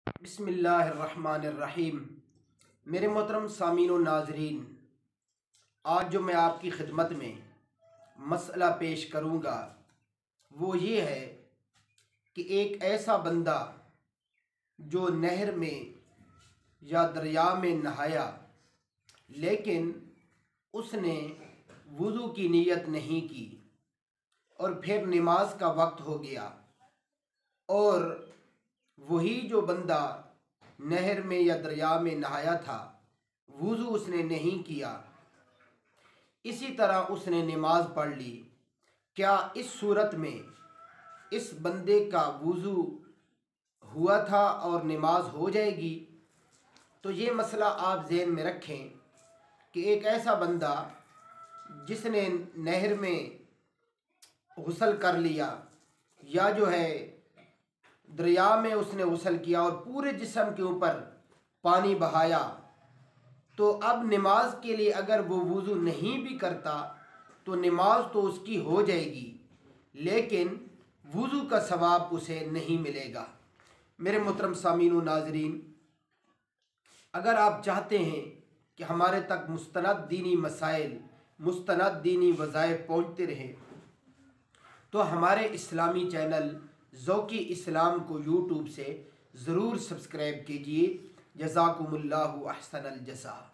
बिस्मिल्लाहिर्रहमानिर्रहीम। मेरे मोहतरम सामीन व नाज़रीन, आज जो मैं आपकी खिदमत में मसला पेश करूँगा वो ये है कि एक ऐसा बंदा जो नहर में या दरिया में नहाया, लेकिन उसने वुज़ू की नीयत नहीं की और फिर नमाज का वक्त हो गया, और वही जो बंदा नहर में या दरिया में नहाया था वुज़ू उसने नहीं किया, इसी तरह उसने नमाज पढ़ ली। क्या इस सूरत में इस बंदे का वुज़ू हुआ था और नमाज हो जाएगी? तो ये मसला आप ज़हन में रखें कि एक ऐसा बंदा जिसने नहर में गुस्ल कर लिया या जो है दरिया में उसने गुस्ल किया और पूरे जिस्म के ऊपर पानी बहाया, तो अब नमाज के लिए अगर वो वुज़ू नहीं भी करता तो नमाज तो उसकी हो जाएगी, लेकिन वुज़ू का सवाब उसे नहीं मिलेगा। मेरे मोहतरम सामीन व नाज़रीन, अगर आप चाहते हैं कि हमारे तक मुस्तند दीनी मसाइल, मुस्तند दीनी वज़ाइफ पहुँचते रहें, तो हमारे इस्लामी चैनल ज़ोके इस्लाम को यूट्यूब से ज़रूर सब्सक्राइब कीजिए। जज़ाकुम, वाह्सन, अलजज़ाء।